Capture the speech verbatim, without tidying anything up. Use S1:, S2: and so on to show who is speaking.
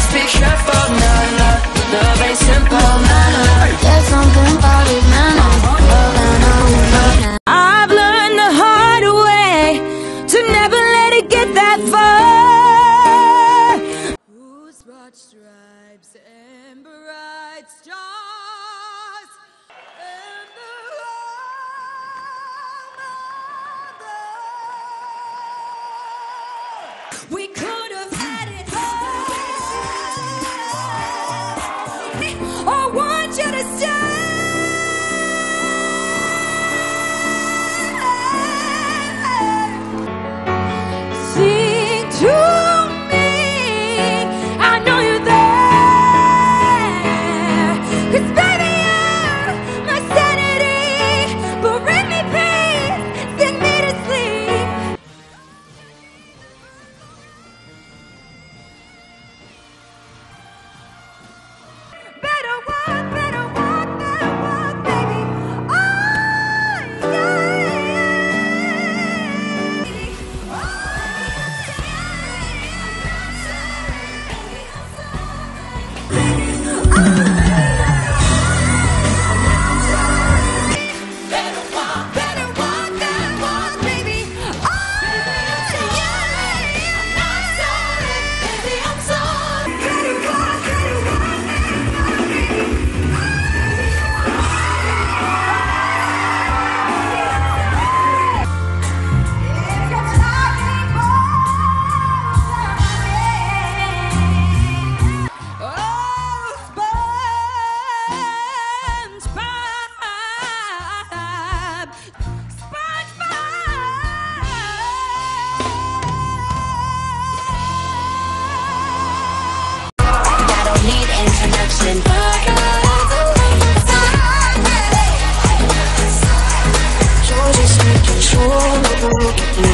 S1: Just be careful, no, no, love ain't simple, no, no.
S2: There's something about it, man.
S3: I've learned the hard way to never let it get that far. Whose broad stripes and bright stars and the home of the we could have had it all. I want you to stay. Sing to me, I know you're there. 'Cause baby, you're my sanity. But bring me peace, sing me to sleep. Better walk, better walk, better walk, baby. Oh, yeah.
S2: You're just making sure